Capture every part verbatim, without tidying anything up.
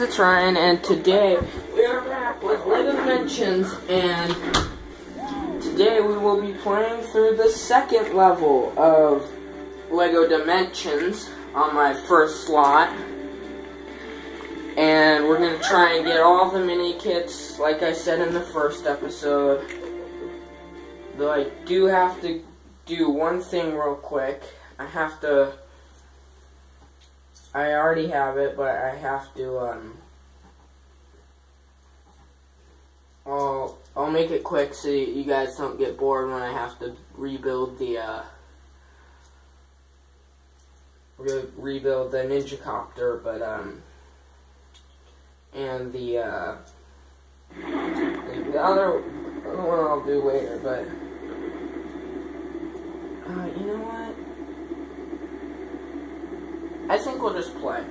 It's Ryan, and today we are back with Lego Dimensions, and today we will be playing through the second level of Lego Dimensions on my first slot. And we're going to try and get all the mini kits, like I said in the first episode. Though I do have to do one thing real quick. I have to... I already have it, but I have to, um... I'll, I'll make it quick so you guys don't get bored when I have to rebuild the, uh... Re rebuild the Ninja Copter, but, um... and the, uh... the other, other one I'll do later, but... Uh, you know what? I think we'll just play.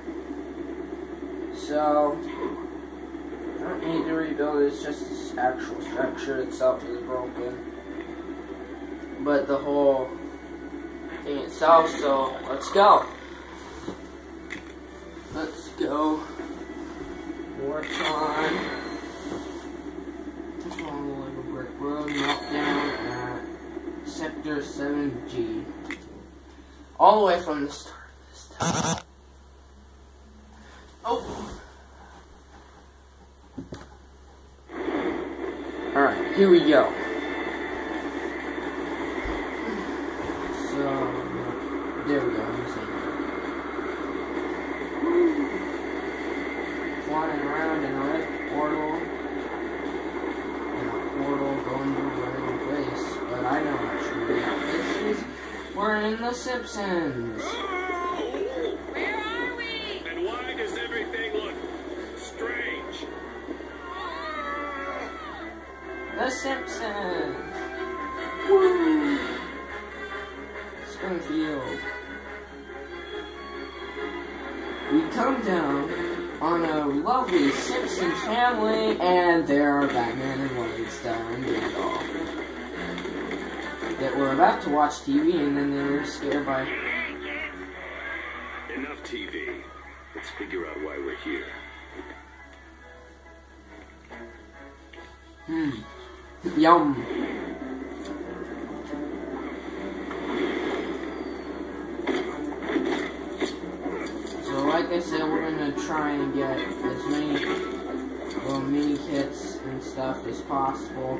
So, I don't need to rebuild it, it's just this actual structure itself is broken. But the whole thing itself, so let's go. Let's go. Work on on the Lego Brick Road, Meltdown at Sector seven G. All the way from the start. Oh! Alright, here we go. So, there we go. I'm flying around in a red portal. And a portal going to a random place. But I know actually what this is. We're in The Simpsons. The Simpsons! Woo! Springfield. We come down on a lovely Simpsons family, and there are Batman and Lois down Gandalf. That were about to watch T V, and then they were scared by... Enough T V. Let's figure out why we're here. Hmm. Yum. So like I said, we're gonna try and get as many little mini kits and stuff as possible.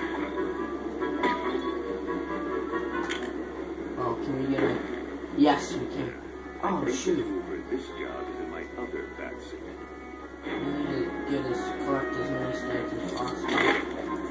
Oh, can we get it? Yes, we can. Oh shoot. This job is in my other backseat. I need to get as collect as many stacks as possible.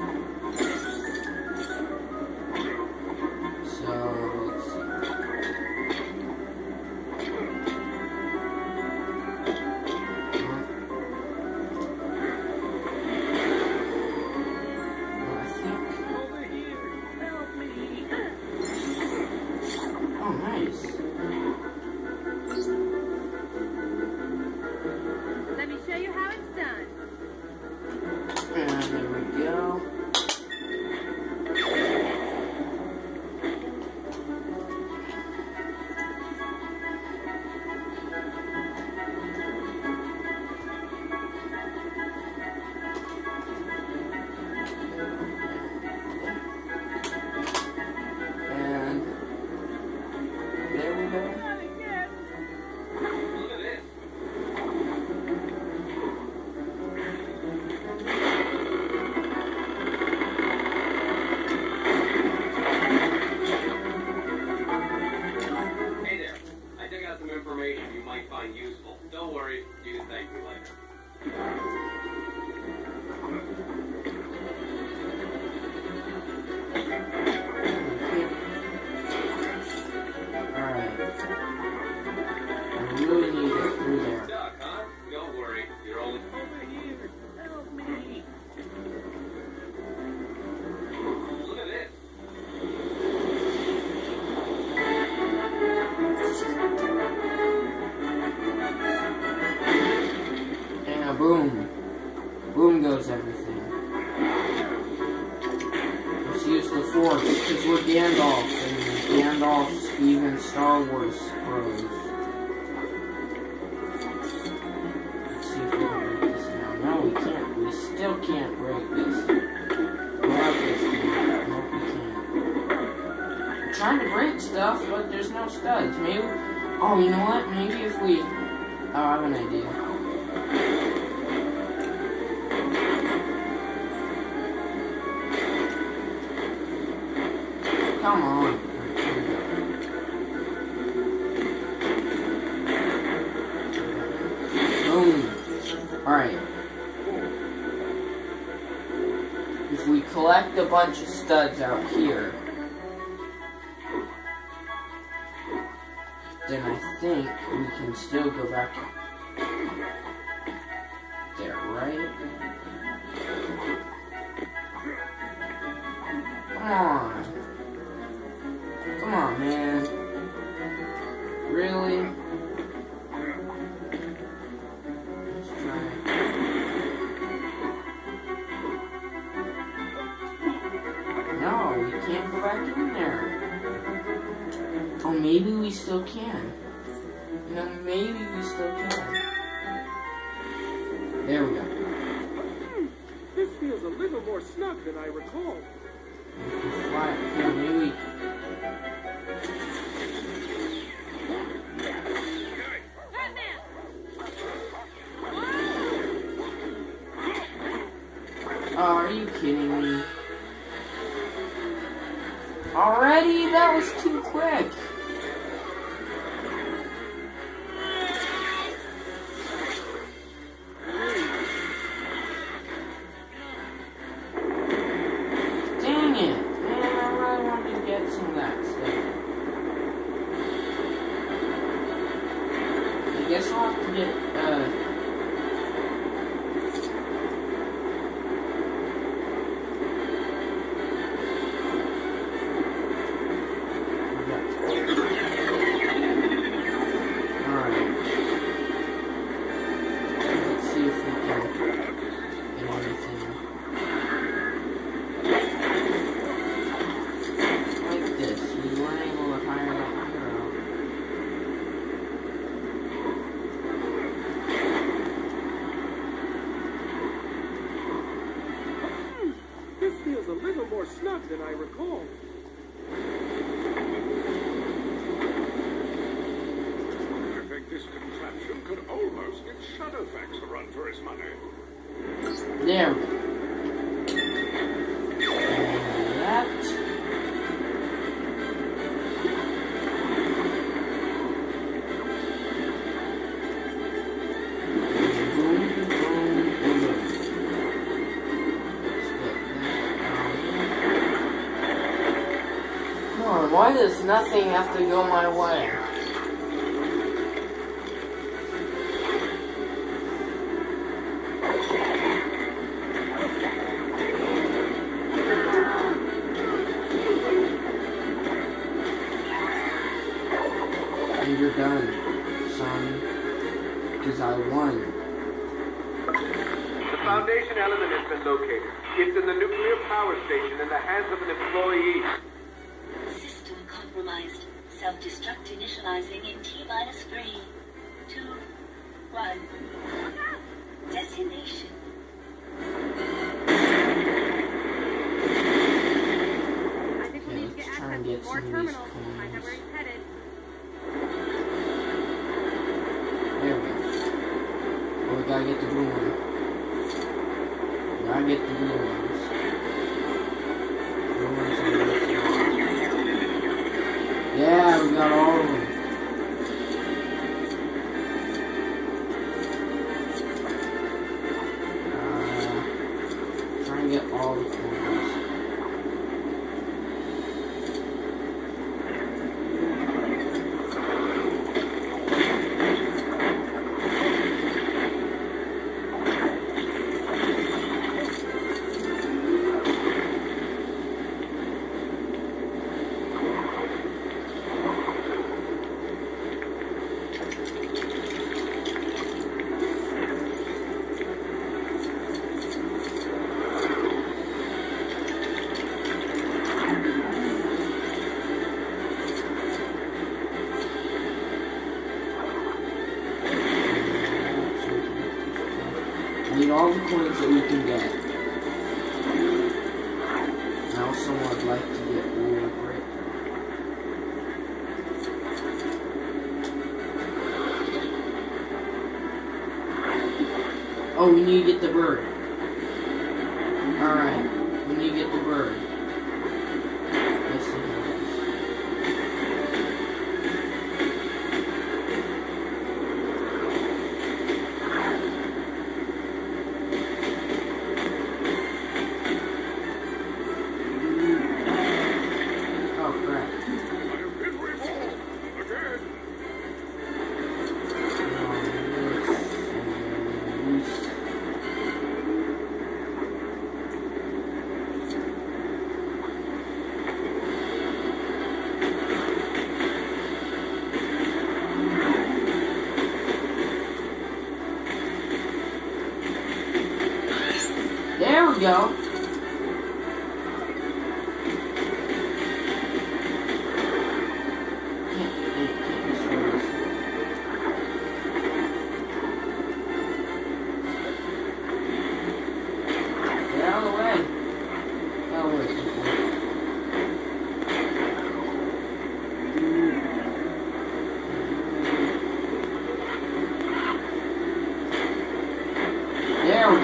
You might find useful. Don't worry, you can thank me later. Alright. I really need to get through there. Duck, huh? Don't worry, you're only over here. Help me. Look at this. Boom. Boom goes everything. Let's use the Force, because we're Gandalf, and Gandalf's even Star Wars bros. Let's see if we can trying to break stuff, but there's no studs. Maybe. Oh, you know what? Maybe if we. Oh, I have an idea. Come on. Boom. Alright. If we collect a bunch of studs out here, then I think we can still go back there, right? Come on. Come on, man. Really? Let's try. No, we can't go back in there. Oh, maybe we still can. You know, maybe we still can. There we go. Hmm, this feels a little more snug than I recall. If we fly up here, maybe. Oh, are you kidding me? Already? That was too quick. Dang it. Man, I really wanted to get some of that stuff. I guess I'll have to get, uh... a little more snug than I recall. I think this contraption could almost get Shadowfax a run for his money. There we go. And that. Why does nothing have to go my way? And you're done, son. Because I won. The foundation element has been located. It's in the nuclear power station in the hands of an employee. Compromised. Self-destruct initializing in T-minus three, two, one. Destination. I think we need to get access to more terminals to find out where he's headed. There we go. Oh, we gotta get the blue one. We gotta get the blue ones. Blue ones are the Yeah, we got all of them. Uh, try and get all the corners. Need all the coins that we can get. I also would like to get War Breaker. Oh, we need to get the bird. Alright, we need to get the bird. Let's see how it is. Oh, crap. I have been reborn again. There we go. Can't, can't, can't destroy this. Get out of the way. Get out of the way, people. There we go.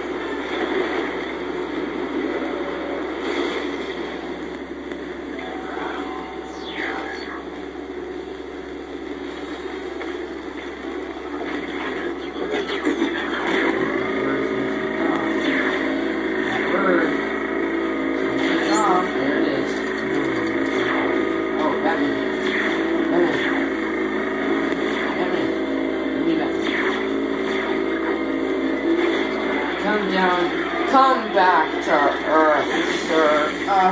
Come down. Come back to Earth, sir. Uh.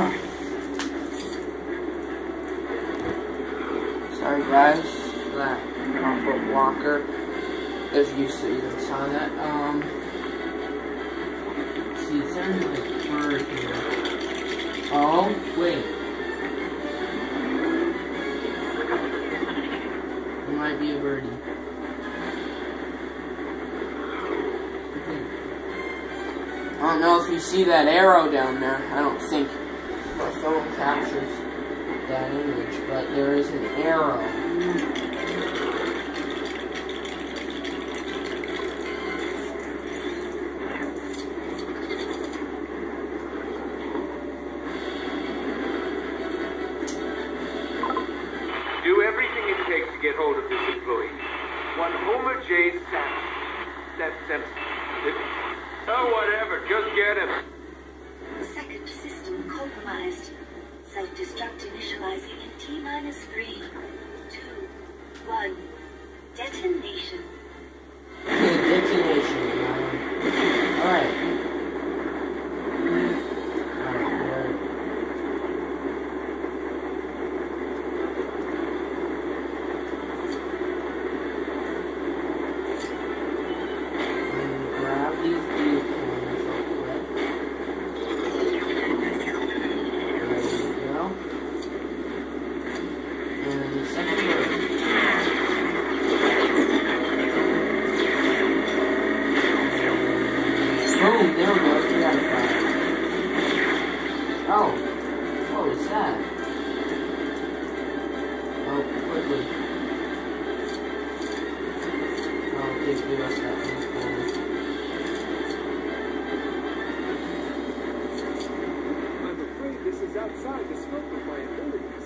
Sorry, guys, for that comfort walker. If you even saw that. Um. Let's see, there's like a bird here. Oh, wait. There might be a birdie. I don't know if you see that arrow down there. I don't think my phone captures that image, but there is an arrow. Do everything it takes to get hold of this employee. One Homer J. Sampson. That's Simpson. Oh, whatever. Just get him. Second system compromised. Self-destruct initializing in T minus three, two, one. Detonation. Detonation. Alright. Boom, there we go. We got a fire. Oh. What was that? Oh, quickly. Oh, please give us that one. I'm afraid this is outside the scope of my abilities.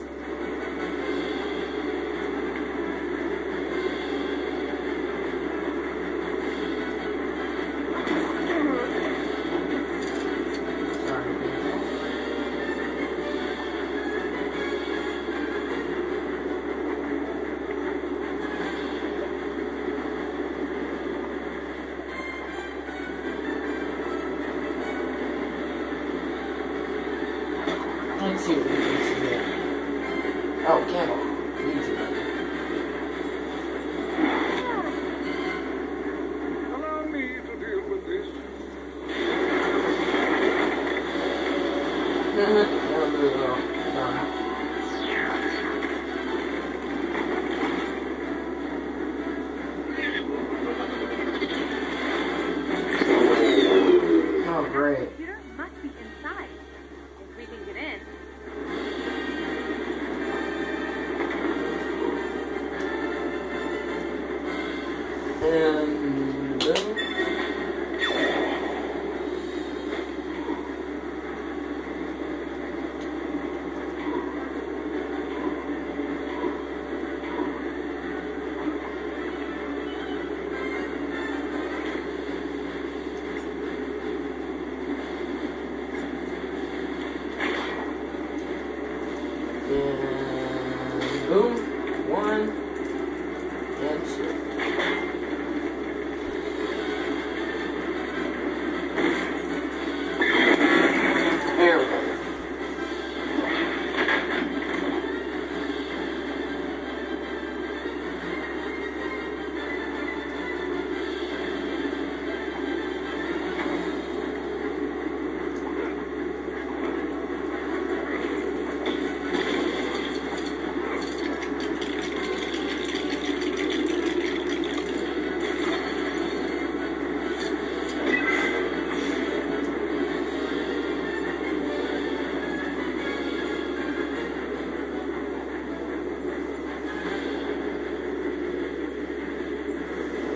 Let's see what we can see here. Oh, candle. Needs it. Allow me to deal with this. There we go. Done. Oh, great. Computer must be inside. If we can get in.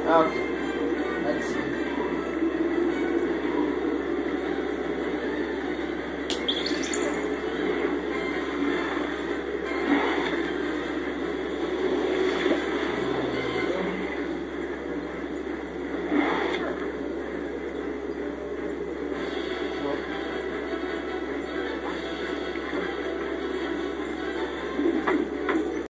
Okay. Let's see.